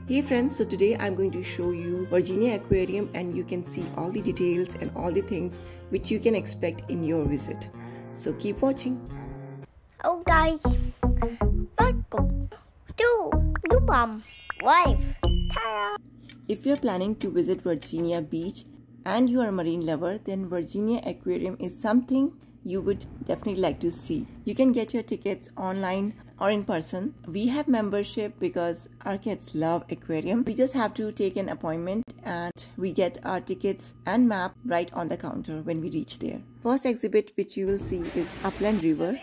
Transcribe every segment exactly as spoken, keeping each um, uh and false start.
Hey friends, so today I'm going to show you Virginia Aquarium and you can see all the details and all the things which you can expect in your visit. So keep watching. Oh guys, welcome to new mom wife Tara. If you're planning to visit Virginia Beach and you are a marine lover, then Virginia Aquarium is something you would definitely like to see. You can get your tickets online or in person. We have membership because our kids love aquarium. We just have to take an appointment and we get our tickets and map right on the counter when we reach there. First exhibit which you will see is Upland River.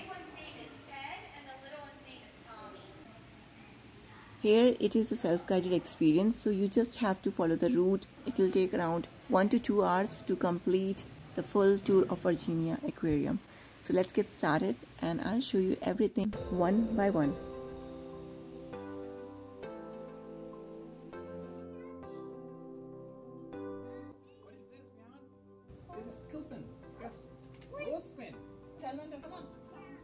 Here it is a self-guided experience, so you just have to follow the route. It will take around one to two hours to complete the full tour of Virginia Aquarium. So let's get started and I'll show you everything one by one. What is this, Jan? This is sculpin. Yes. Rosefin. Salamander, come on.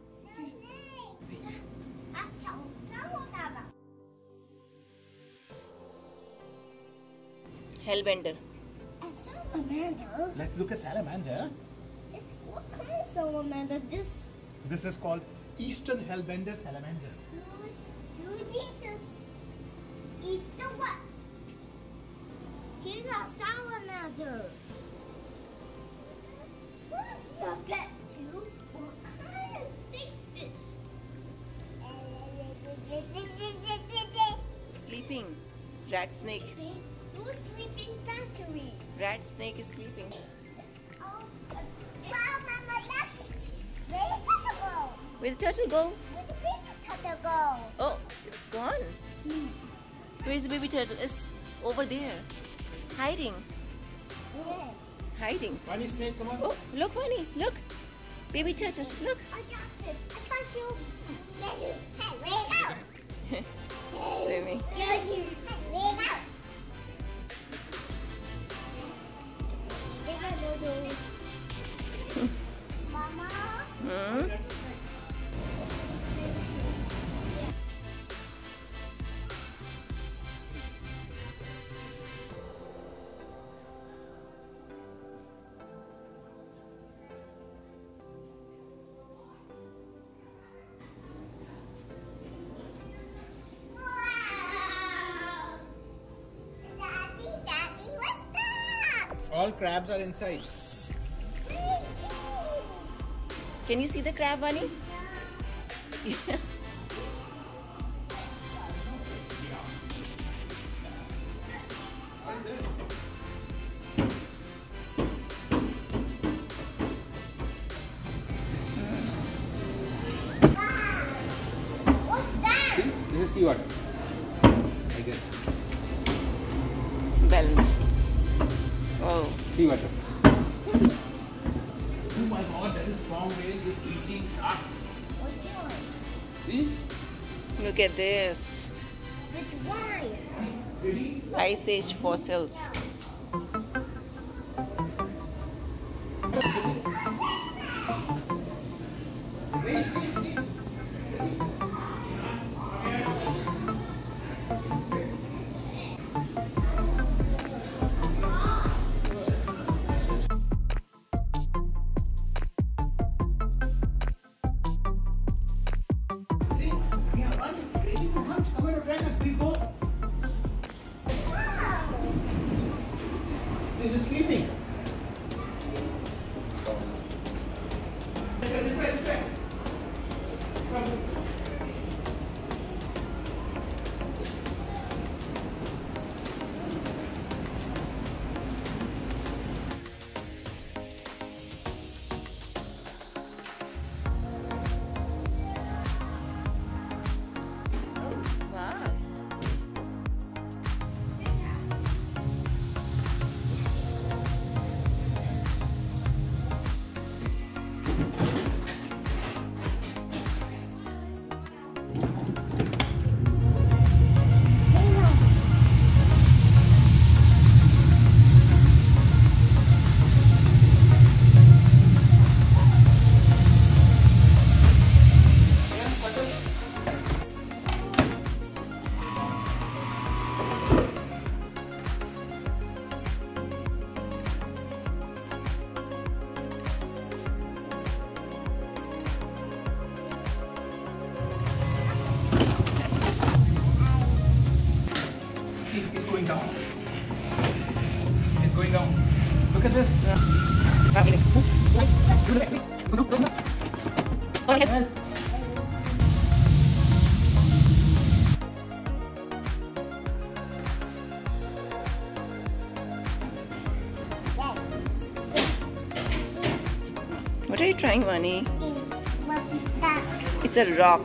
Hellbender. A salamander? Let's look at salamander. It's, what kind of salamander? This. This is called Eastern Hellbender salamander. Jesus. Easter what? Here's a salamander. What's the pet too? What kind of snake this? Sleeping. Rat snake. You sleeping battery. Rat snake is sleeping. Oh, wow, Mama, that's where did the turtle go? Where the turtle go? Where did the baby turtle go? Oh, it's gone. Hmm. Where's the baby turtle? It's over there. Hiding. Yeah. Hiding. Funny snake, come on. Oh, look, Bunny. Look. Baby turtle. Look. I got it. I got you. Hey, wait out. Swimming. Hey, wait out. Mama. Hmm? Wow. Daddy, Daddy, what's that? All crabs are inside. Can you see the crab, Bunny? Yeah. What's that? This is seawater. I guess. Balanced. Oh. Seawater. Oh my god, that is strong whale. This bleaching shark. What's yours? See? Look at this. Which one? Ready? Ice Age fossils. Wait, wait, wait. See? We are running. Ready to hunt. Come on, dragon. Please go. This is sleeping. This way, this way, this way. Come. Wow. down. It's going down. Look at this. What are you trying, Vani? What's that? It's a rock.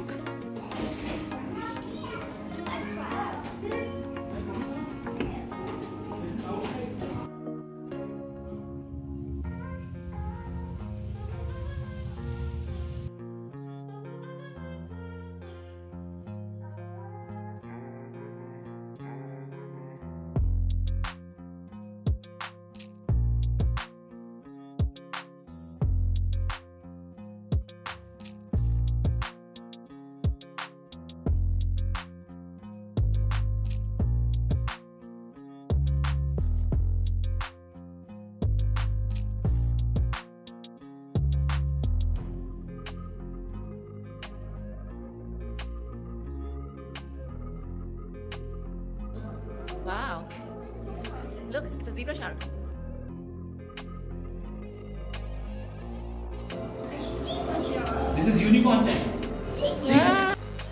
Wow. Look, it's a zebra shark. This is unicorn time. Yeah.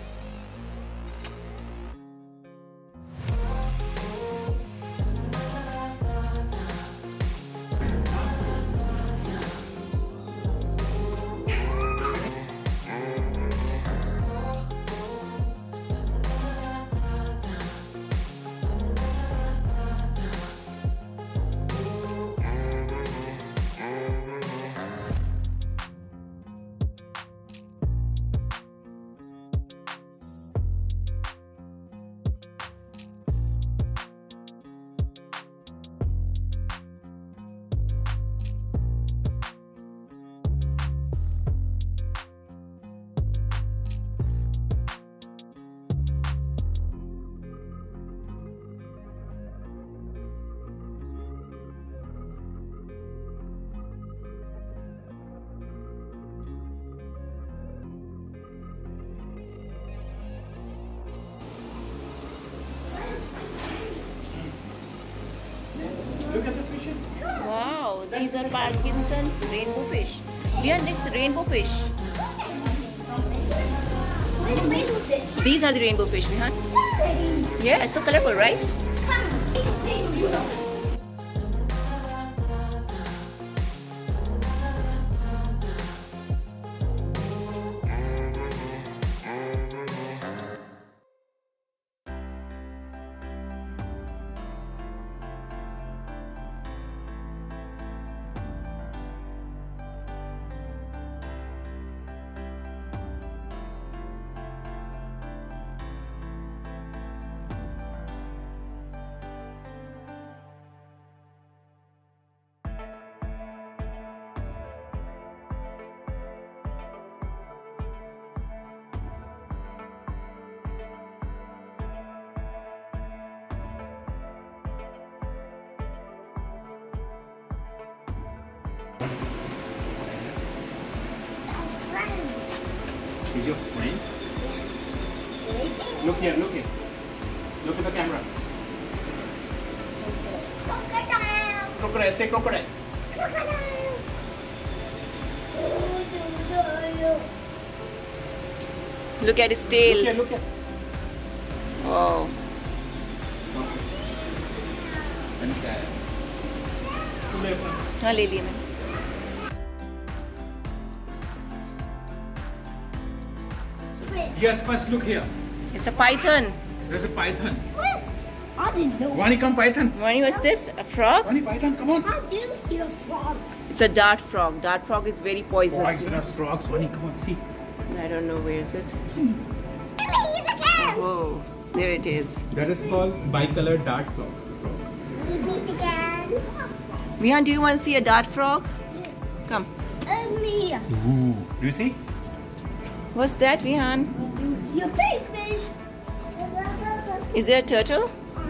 Look at the fishes. Wow, these are Parkinson rainbow fish. We are next rainbow fish. Where's the rainbow fish? These are the rainbow fish, Vihan. Daddy, Yeah, it's so colorful, right? come. He's your friend? Look here, look here. Look at the camera. Crocodile. Crocodile, say crocodile. Crocodile. Look at his Look tail. here, look here. Oh. And uh, हाँ ले लिए मैंने. yes, first look here. It's a python. There's a python. What? I didn't know. Vani, come python. Vani, what's this? A frog? Vani, python, come on. I do see a frog. It's a dart frog. Dart frog is very poisonous. Poisonous frogs. Vani, come on, see. I don't know where is it. He's again. Oh, there it is. That is called bicolored dart frog. He's again. Vihan, do you want to see a dart frog? Come. And me. Ooh. Do you see? What's that, Vihan? You see a big fish. Is there a turtle?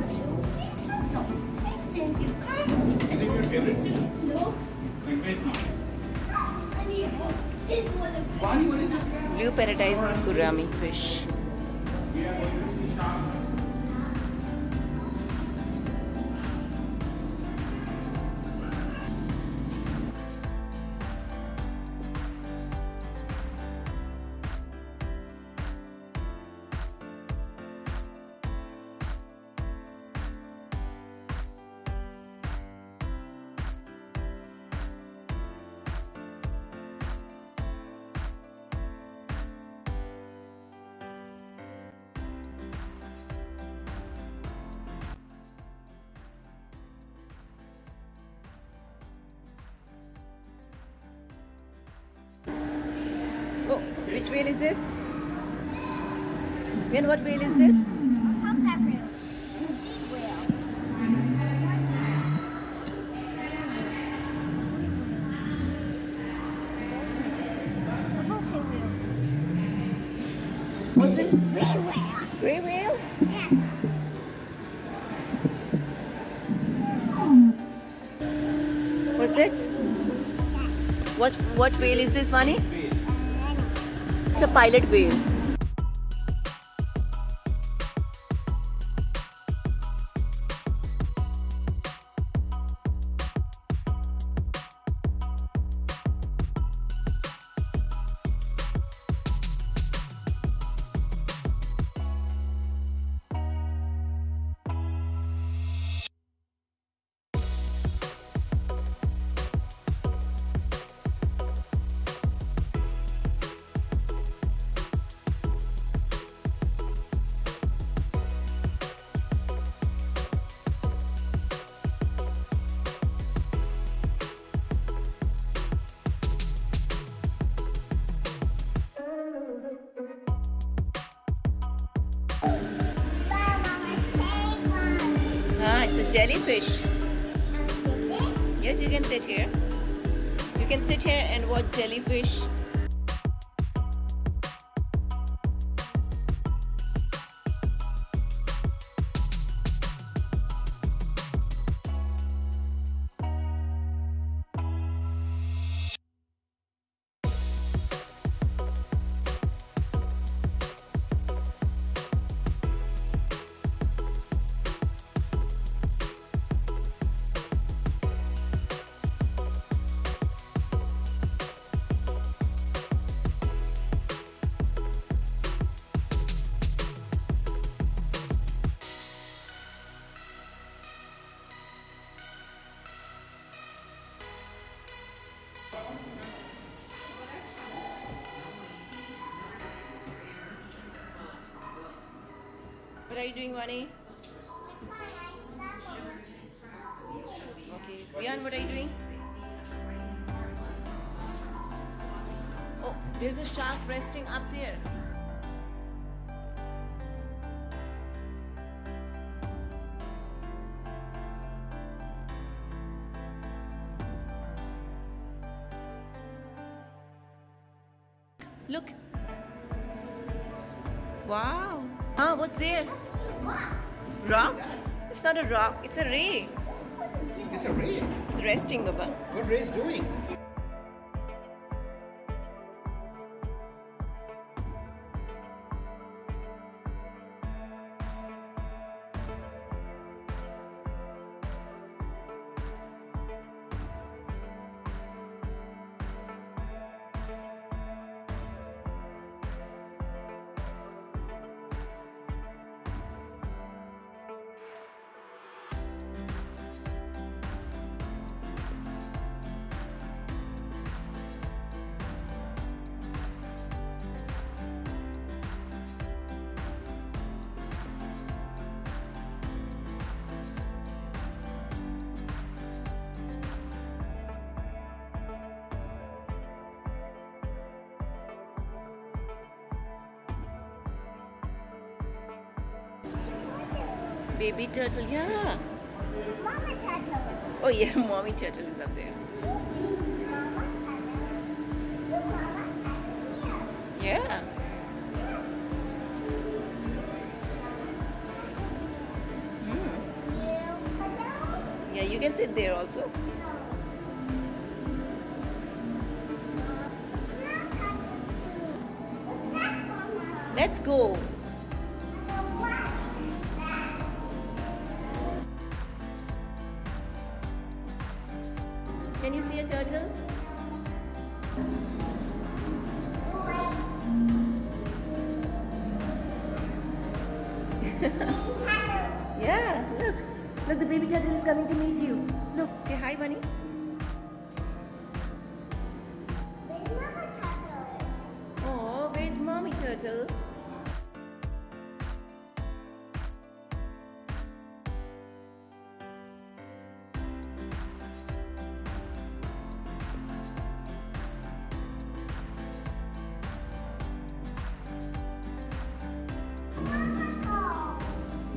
Listen, you come. Is it your favorite fish? No. My favorite now. I need to go. This one. Vani, what is this? Blue paradise gurami fish. We are going to start. Which whale is this? Vian, what whale is this? Humpback whale. What's it? Gray whale. Grey whale? Yes. What's this? What what whale is this, Vani? It's a pilot whale. Ah, it's a jellyfish. Yes, you can sit here. You can sit here and watch jellyfish. What are you doing, Vani? Okay. Vian, what are you doing? Oh, there's a shark resting up there. Look. Wow. Ah, what's there? Rock? It's not a rock, it's a ray. It's a ray. It's resting, Baba. What ray is doing? Baby turtle, yeah. Mama turtle. Oh yeah, mommy turtle is up there. Mama turtle. Look, Mama turtle here. Yeah. Hmm. You hello? Yeah, you can sit there also. No. Mama turtle too. What's that, Mama? Let's go. Can you see a turtle? Yeah, look. Look, the baby turtle is coming to meet you. Look, say hi, Bunny. Where's Mama turtle? Oh, where's mommy turtle?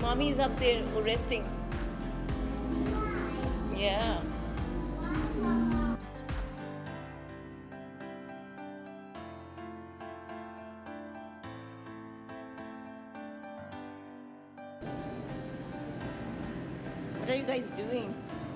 Mommy is up there resting. Yeah. What are you guys doing?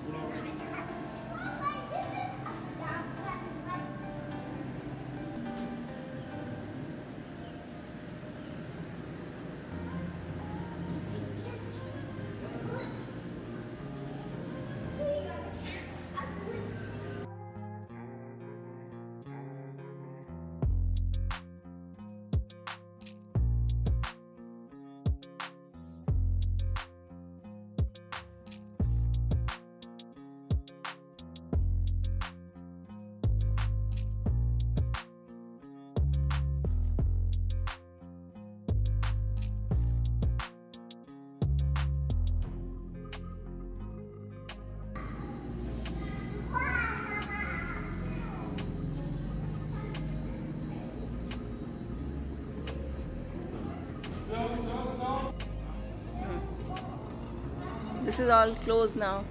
This is all closed now.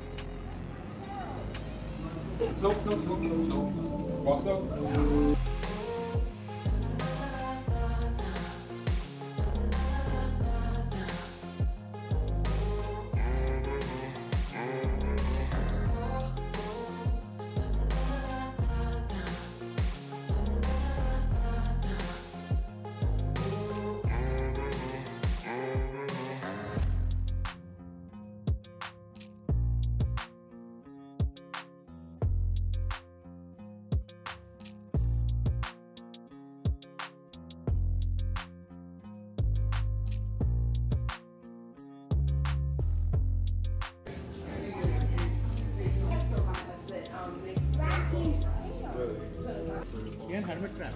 Slow, slow, slow, slow, slow. Walk slow. Again, hermit crab.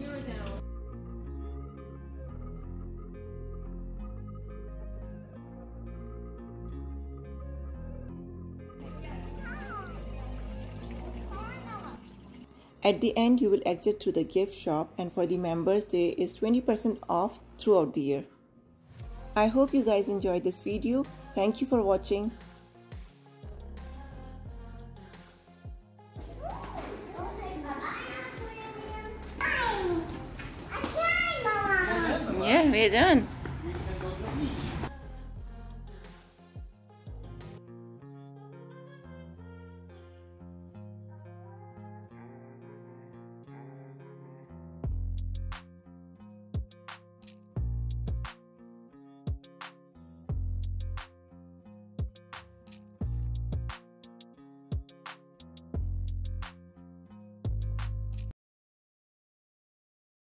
At the end, you will exit through the gift shop, and for the members, there is twenty percent off throughout the year. I hope you guys enjoyed this video. Thank you for watching. Yeah, we're done.